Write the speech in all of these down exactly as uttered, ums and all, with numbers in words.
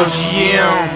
L G M,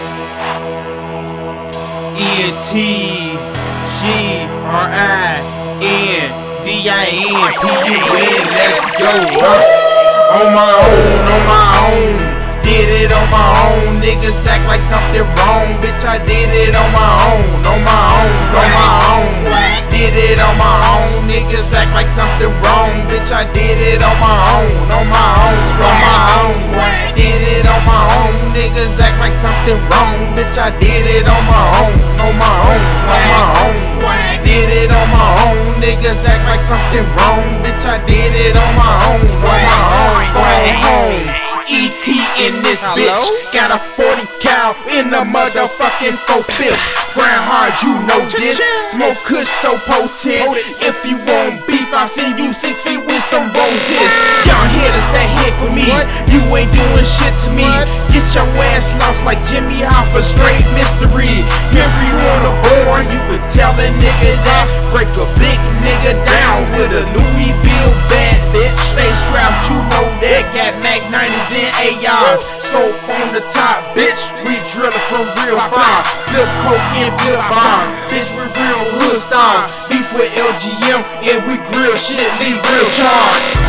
E N T G R I N D I N P U N, let's go. Huh? On my own, on my own, did it on my own. Niggas act like something wrong, bitch, I did it on my own, on my own, on my own. Did it on my own, niggas act like something wrong, bitch, I did it on my own, on my own, on my own. Did it on my own, niggas act like something wrong, bitch, I did it on my own, on my own, on my own. Did it on my own, niggas act like something wrong, bitch, I did it on my own, on my own, on home. E T in this bitch, got a forty cal in the motherfucking four fifth. Grind hard, you know this. Smoke kush so potent. If you want beef, I'll send you six feet with some roses. Y'all here to stay here for me. You ain't doing shit to me. Get your ass lost like Jimmy Hoffa, straight mystery. Every on the board, you could tell a nigga that. Break a big nigga down with a Louis V bad bitch. Stay strapped, you know that. Got Mac nineties and A Rs. Scope on the top, bitch. We drillin' from real fire. Flip coke and flip bombs. Bitch, we real hood stars. Beef with L G M and we grill shit, leave real charge.